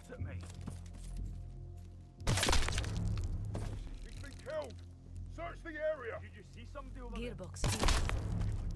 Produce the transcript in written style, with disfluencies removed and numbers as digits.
shot at me. He's been killed. Search the area. Did you see somebody over there? Gearbox here.